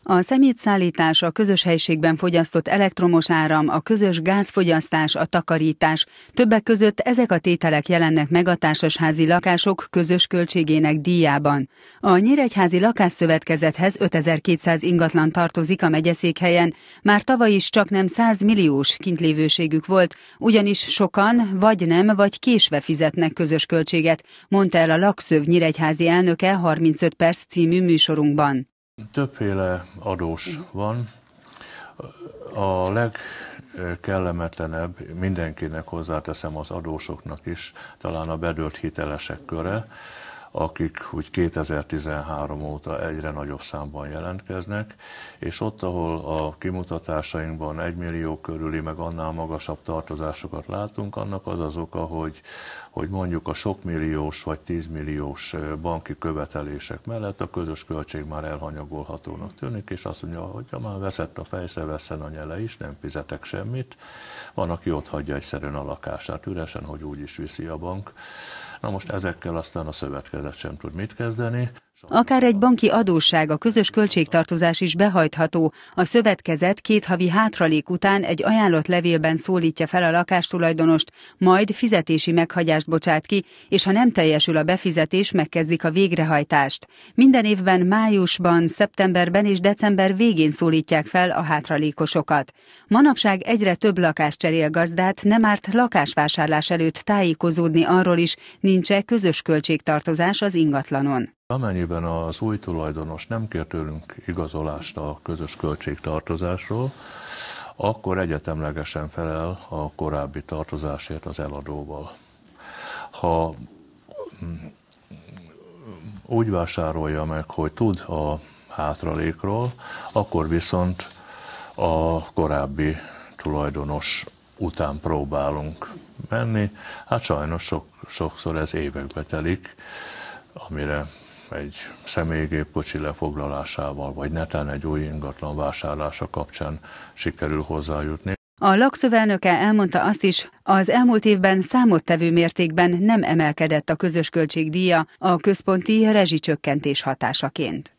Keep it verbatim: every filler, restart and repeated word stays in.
A szemétszállítás, a közös helységben fogyasztott elektromos áram, a közös gázfogyasztás, a takarítás, többek között ezek a tételek jelennek meg a társasházi lakások közös költségének díjában. A Nyíregyházi Lakásszövetkezethez ötezer-kétszáz ingatlan tartozik a megyeszékhelyen, már tavaly is csaknem száz milliós kintlévőségük volt, ugyanis sokan vagy nem, vagy késve fizetnek közös költséget, mondta el a Lakszöv nyíregyházi elnöke harmincöt perc című műsorunkban. Többféle adós van. A legkellemetlenebb, mindenkinek hozzáteszem az adósoknak is, talán a bedölt hitelesek köre, akik úgy kétezer-tizenhárom óta egyre nagyobb számban jelentkeznek, és ott, ahol a kimutatásainkban egymillió körüli, meg annál magasabb tartozásokat látunk, annak az az oka, hogy, hogy mondjuk a sokmilliós vagy tízmilliós banki követelések mellett a közös költség már elhanyagolhatónak tűnik, és azt mondja, hogy ha már veszett a fejsze, vesszen a nyele is, nem fizetek semmit. Van, aki ott hagyja egyszerűen a lakását üresen, hogy úgy is viszi a bank. Na most ezekkel aztán a szövetkezet sem tud mit kezdeni. Akár egy banki adósság, a közös költségtartozás is behajtható. A szövetkezet két havi hátralék után egy ajánlott levélben szólítja fel a lakástulajdonost, majd fizetési meghagyást bocsát ki, és ha nem teljesül a befizetés, megkezdik a végrehajtást. Minden évben májusban, szeptemberben és december végén szólítják fel a hátralékosokat. Manapság egyre több lakást cserél gazdát, nem árt lakásvásárlás előtt tájékozódni arról is, nincs-e közös költségtartozás az ingatlanon. Amennyiben az új tulajdonos nem kér tőlünk igazolást a közös költségtartozásról, akkor egyetemlegesen felel a korábbi tartozásért az eladóval. Ha úgy vásárolja meg, hogy tud a hátralékról, akkor viszont a korábbi tulajdonos után próbálunk menni. Hát sajnos sok, sokszor ez évekbe telik, amire egy személygépkocsi lefoglalásával, vagy netán egy új ingatlan vásárlása kapcsán sikerül hozzájutni. A Lakszöv elnöke elmondta azt is, az elmúlt évben számottevő mértékben nem emelkedett a közös költség díja a központi rezsicsökkentés hatásaként.